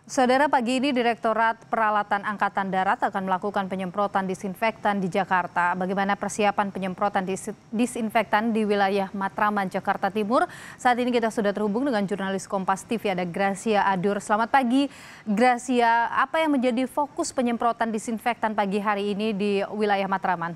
Saudara, pagi ini Direktorat Peralatan Angkatan Darat akan melakukan penyemprotan disinfektan di Jakarta. Bagaimana persiapan penyemprotan disinfektan di wilayah Matraman, Jakarta Timur? Saat ini kita sudah terhubung dengan jurnalis Kompas TV, ada Gracia Adur. Selamat pagi, Gracia. Apa yang menjadi fokus penyemprotan disinfektan pagi hari ini di wilayah Matraman?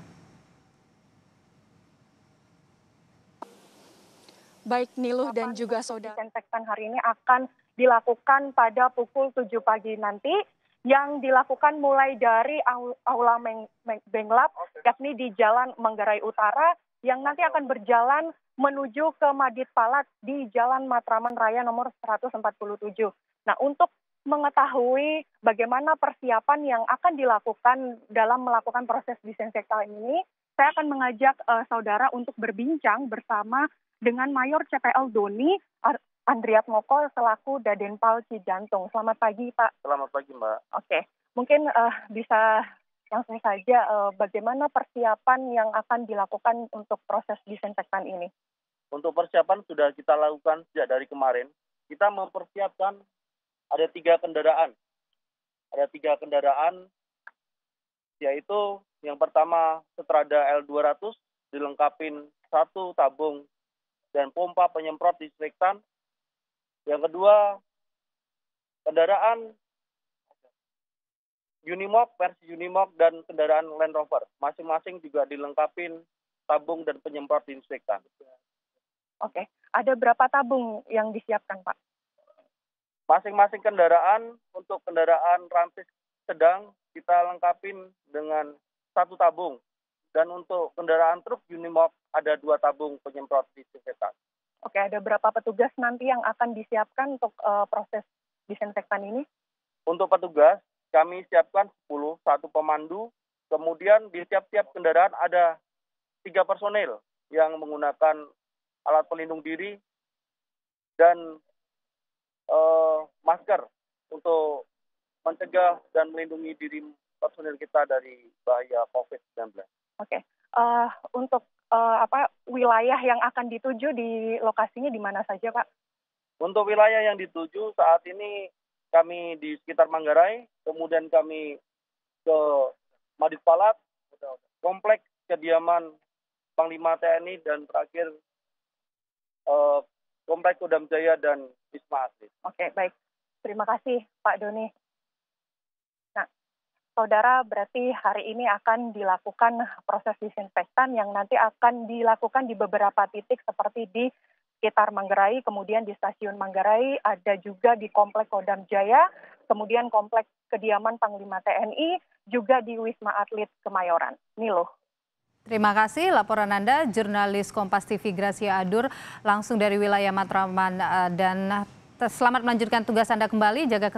Baik Niluh dan juga saudara. Disinfektan hari ini akan dilakukan pada pukul 7 pagi nanti, yang dilakukan mulai dari Aula Benglab, yakni di Jalan Manggarai Utara, yang nanti akan berjalan menuju ke Madit Palat di Jalan Matraman Raya nomor 147. Nah, untuk mengetahui bagaimana persiapan yang akan dilakukan dalam melakukan proses disinfektan ini, saya akan mengajak saudara untuk berbincang bersama dengan Mayor CPL Doni Andriat Moko selaku Dadenpal Cijantung. Selamat pagi, Pak. Selamat pagi, Mbak. Oke, mungkin bisa langsung saja bagaimana persiapan yang akan dilakukan untuk proses disinfektan ini? Untuk persiapan sudah kita lakukan sejak dari kemarin. Kita mempersiapkan ada 3 kendaraan. Ada 3 kendaraan, yaitu yang pertama Strada L200 dilengkapin 1 tabung dan pompa penyemprot disinfektan. Yang kedua, kendaraan Unimog, versi Unimog, dan kendaraan Land Rover. Masing-masing juga dilengkapin tabung dan penyemprot disinfektan. Oke, ada berapa tabung yang disiapkan, Pak? Masing-masing kendaraan, untuk kendaraan Ramsis sedang kita lengkapin dengan 1 tabung. Dan untuk kendaraan truk Unimog ada 2 tabung penyemprot disinfektan. Oke, ada berapa petugas nanti yang akan disiapkan untuk proses disinfektan ini? Untuk petugas, kami siapkan 10, 1 pemandu. Kemudian di tiap-tiap kendaraan ada 3 personel yang menggunakan alat pelindung diri dan masker untuk mencegah dan melindungi diri personel kita dari bahaya COVID-19. Oke, untuk wilayah yang akan dituju di lokasinya di mana saja, Pak? Untuk wilayah yang dituju saat ini kami di sekitar Manggarai, kemudian kami ke Madit Palat, kompleks kediaman Panglima TNI, dan terakhir kompleks Kodam Jaya dan Wisma Atlet. Oke, baik. Terima kasih, Pak Doni. Saudara, berarti hari ini akan dilakukan proses disinfektan yang nanti akan dilakukan di beberapa titik seperti di sekitar Manggarai, kemudian di stasiun Manggarai, ada juga di kompleks Kodam Jaya, kemudian kompleks kediaman Panglima TNI, juga di Wisma Atlet Kemayoran. Niluh. Terima kasih laporan Anda, jurnalis Kompas TV Gracia Adur, langsung dari wilayah Matraman, dan selamat melanjutkan tugas Anda kembali, jaga